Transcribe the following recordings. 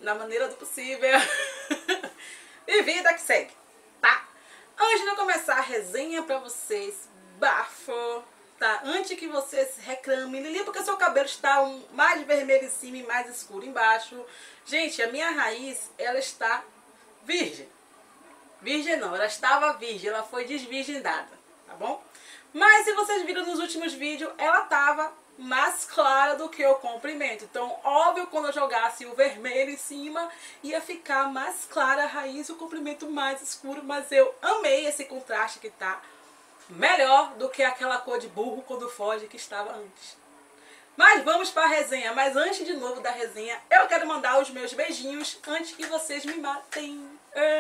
na maneira do possível. E vida que segue, tá? Antes de eu começar a resenha pra vocês, bafo, tá? Antes que vocês reclamem, Lili, porque seu cabelo está mais vermelho em cima e mais escuro embaixo. Gente, a minha raiz, ela está virgem. Virgem não, ela estava virgem, ela foi desvirgindada, tá bom? Mas se vocês viram nos últimos vídeos, ela estava mais clara do que o comprimento. Então, óbvio, quando eu jogasse o vermelho em cima, ia ficar mais clara a raiz e o comprimento mais escuro. Mas eu amei esse contraste que tá melhor do que aquela cor de burro quando foge que estava antes. Mas vamos para a resenha. Mas antes de novo da resenha, eu quero mandar os meus beijinhos antes que vocês me matem.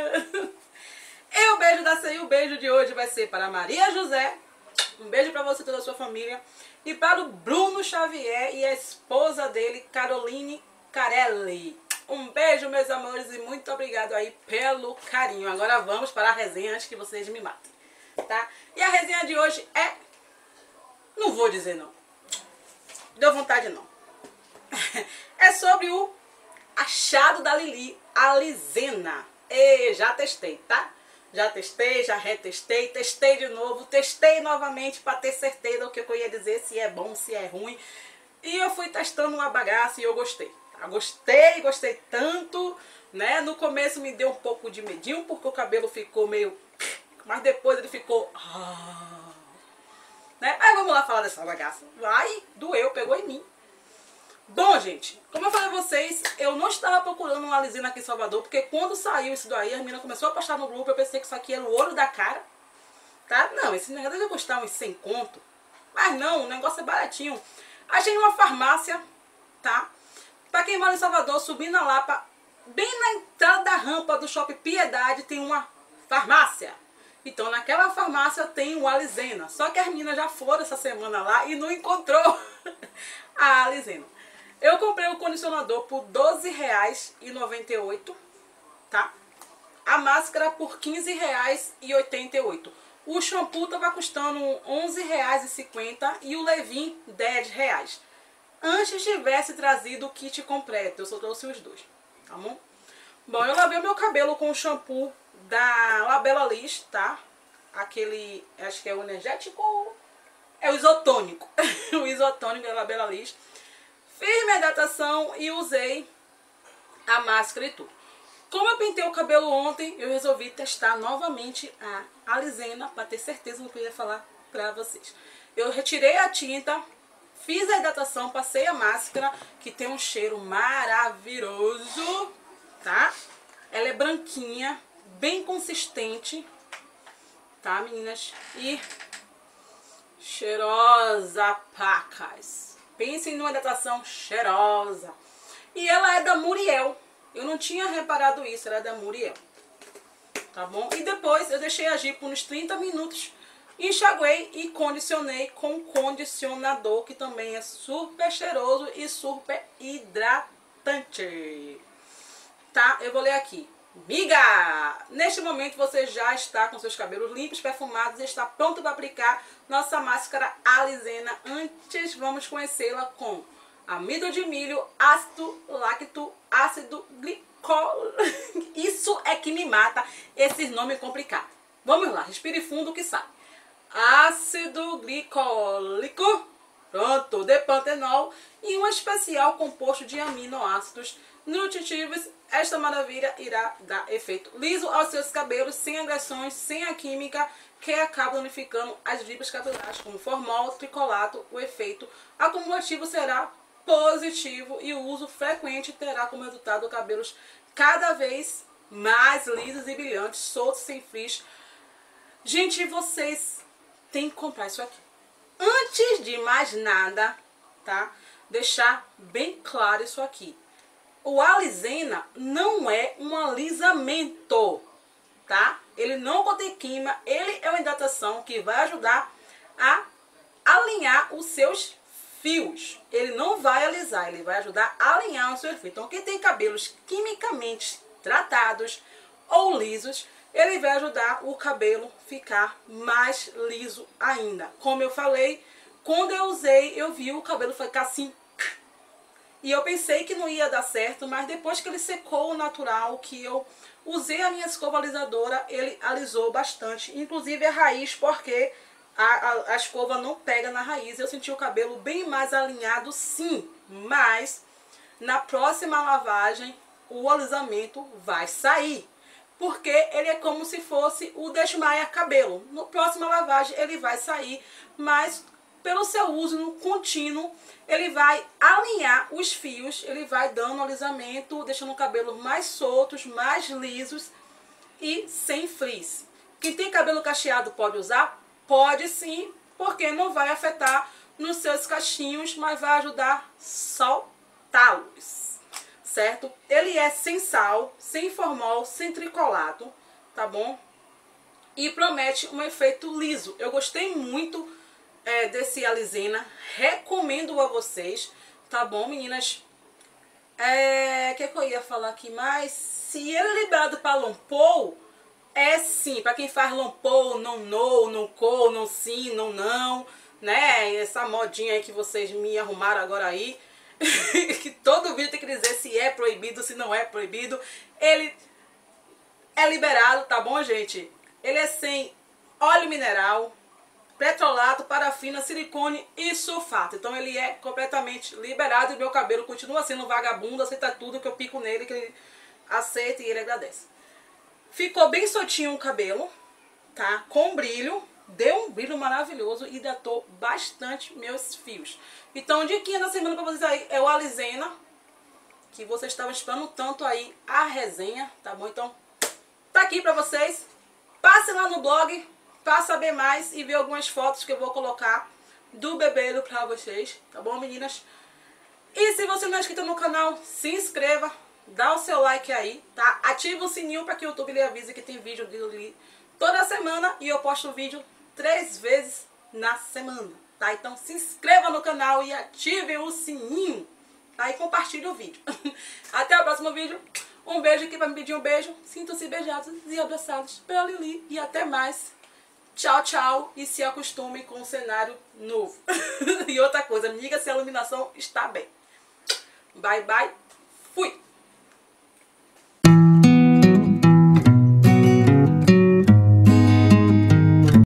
E o beijo da ceia, o beijo de hoje vai ser para Maria José. Um beijo para você e toda a sua família. E para o Bruno Xavier e a esposa dele, Caroline Carelli. Um beijo, meus amores, e muito obrigado aí pelo carinho. Agora vamos para a resenha antes que vocês me matem, tá? E a resenha de hoje é... Não vou dizer não. Deu vontade não. É sobre o achado da Lili, a Alizena. E já testei, tá? Já testei, já retestei, testei de novo, testei novamente para ter certeza do que eu ia dizer, se é bom, se é ruim. E eu fui testando uma bagaça e eu gostei. Tá? Gostei tanto, né? No começo me deu um pouco de medinho, porque o cabelo ficou meio... Mas depois ele ficou... Né? Mas vamos lá falar dessa bagaça. Ai, doeu, pegou em mim. Bom, gente, como eu falei a vocês, eu não estava procurando uma Alizena aqui em Salvador, porque quando saiu isso daí, a menina começou a postar no grupo, eu pensei que isso aqui era o ouro da cara, tá? Não, esse negócio deve custar uns 100 conto, mas não, o negócio é baratinho. Achei numa farmácia, tá? Pra quem mora em Salvador, subindo a Lapa, bem na entrada da rampa do Shopping Piedade, tem uma farmácia. Então, naquela farmácia tem o Alizena, só que as meninas já foram essa semana lá e não encontrou a Alizena. Eu comprei o condicionador por R$12,98, tá? A máscara por R$15,88. O shampoo tava custando R$11,50 e o leave-in R$10. Antes tivesse trazido o kit completo, eu só trouxe os dois, tá bom? Bom, eu lavei o meu cabelo com o shampoo da Labela Liss, tá? Aquele, acho que é o energético, é o isotônico. O isotônico da Labela Liss. Fiz minha hidratação e usei a máscara e tudo. Como eu pintei o cabelo ontem, eu resolvi testar novamente a Alizena para ter certeza do que eu ia falar para vocês. Eu retirei a tinta, fiz a hidratação, passei a máscara, que tem um cheiro maravilhoso, tá? Ela é branquinha, bem consistente, tá, meninas? E cheirosa, pacas. Pensem numa hidratação cheirosa. E ela é da Muriel. Eu não tinha reparado isso, ela é da Muriel. Tá bom? E depois eu deixei agir por uns 30 minutos. Enxaguei e condicionei com condicionador, que também é super cheiroso e super hidratante. Tá? Eu vou ler aqui. Miga! Neste momento você já está com seus cabelos limpos, perfumados e está pronto para aplicar nossa máscara Alizena. Antes vamos conhecê-la com amido de milho, ácido láctico, ácido glicólico. Isso é que me mata, esses nomes complicados. Vamos lá, respire fundo que sai. Ácido glicólico, pronto, de pantenol e um especial composto de aminoácidos nutritivos. Esta maravilha irá dar efeito liso aos seus cabelos, sem agressões, sem a química que acaba danificando as fibras capilares, como formol, tricolato. O efeito acumulativo será positivo e o uso frequente terá como resultado cabelos cada vez mais lisos e brilhantes, soltos, sem frizz. Gente, vocês têm que comprar isso aqui. Antes de mais nada, tá? Deixar bem claro isso aqui. O Alizena não é um alisamento, tá? Ele não contém química, ele é uma hidratação que vai ajudar a alinhar os seus fios. Ele não vai alisar, ele vai ajudar a alinhar os seus fios. Então, quem tem cabelos quimicamente tratados ou lisos, ele vai ajudar o cabelo ficar mais liso ainda. Como eu falei, quando eu usei, eu vi o cabelo ficar assim. E eu pensei que não ia dar certo, mas depois que ele secou o natural, que eu usei a minha escova alisadora, ele alisou bastante. Inclusive a raiz, porque a escova não pega na raiz. Eu senti o cabelo bem mais alinhado, sim. Mas na próxima lavagem, o alisamento vai sair. Porque ele é como se fosse o desmaia cabelo. No próxima lavagem ele vai sair, mas pelo seu uso no contínuo, ele vai alinhar os fios, ele vai dando alisamento, deixando o cabelo mais soltos, mais lisos e sem frizz. Quem tem cabelo cacheado pode usar? Pode sim, porque não vai afetar nos seus cachinhos, mas vai ajudar a soltá-los, certo? Ele é sem sal, sem formol, sem tricolado, tá bom? E promete um efeito liso. Eu gostei muito desse alisena, recomendo a vocês, tá bom, meninas? O que eu ia falar aqui mais? Se ele é liberado para long pole, é sim, para quem faz long pole, não co, não sim, não, né? Essa modinha aí que vocês me arrumaram agora aí, que todo vídeo tem que dizer se é proibido, se não é proibido. Ele é liberado, tá bom, gente? Ele é sem óleo mineral, petrolato, parafina, silicone e sulfato. Então ele é completamente liberado e meu cabelo continua sendo vagabundo, aceita tudo que eu pico nele, que ele aceita e ele agradece. Ficou bem soltinho o cabelo, tá? Com brilho, deu um brilho maravilhoso e hidratou bastante meus fios. Então, diquinha da semana pra vocês aí é o alisena, que vocês estavam esperando tanto aí a resenha, tá bom? Então, tá aqui pra vocês. Passe lá no blog para saber mais e ver algumas fotos que eu vou colocar do bebeiro pra vocês, tá bom, meninas? E se você não é inscrito no canal, se inscreva, dá o seu like aí, tá? Ativa o sininho para que o YouTube lhe avise que tem vídeo dele toda semana e eu posto vídeo 3 vezes na semana, tá? Então se inscreva no canal e ative o sininho, tá? E compartilhe o vídeo. Até o próximo vídeo. Um beijo aqui para me pedir um beijo. Sintam-se beijados e abraçados pela Lili e até mais. Tchau, tchau, e se acostume com o cenário novo. E outra coisa, me diga se a iluminação está bem. Bye, bye, fui!